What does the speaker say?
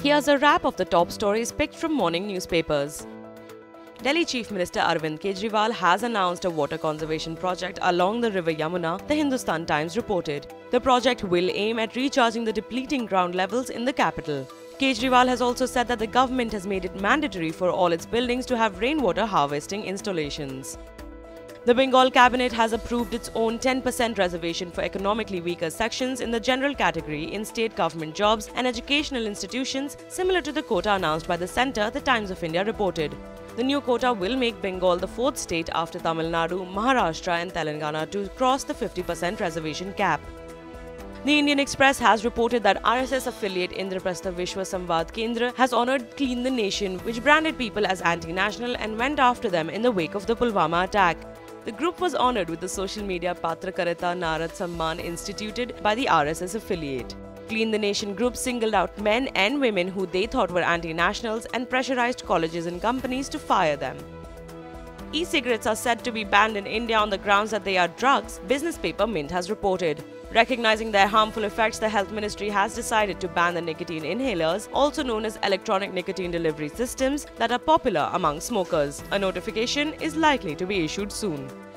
Here's a wrap of the top stories picked from morning newspapers. Delhi Chief Minister Arvind Kejriwal has announced a water conservation project along the river Yamuna, the Hindustan Times reported. The project will aim at recharging the depleting ground levels in the capital. Kejriwal has also said that the government has made it mandatory for all its buildings to have rainwater harvesting installations. The Bengal cabinet has approved its own 10% reservation for economically weaker sections in the general category in state government jobs and educational institutions, similar to the quota announced by the centre, the Times of India reported. The new quota will make Bengal the fourth state after Tamil Nadu, Maharashtra and Telangana to cross the 50% reservation cap. The Indian Express has reported that RSS affiliate Indraprastha Vishwa Samvad Kendra has honoured Clean the Nation, which branded people as anti-national and went after them in the wake of the Pulwama attack. The group was honoured with the social media Patrakarita Narad Samman instituted by the RSS affiliate. Clean the Nation group singled out men and women who they thought were anti-nationals and pressurized colleges and companies to fire them. E-cigarettes are said to be banned in India on the grounds that they are drugs, business paper Mint has reported. Recognizing their harmful effects, the Health Ministry has decided to ban the nicotine inhalers, also known as electronic nicotine delivery systems, that are popular among smokers. A notification is likely to be issued soon.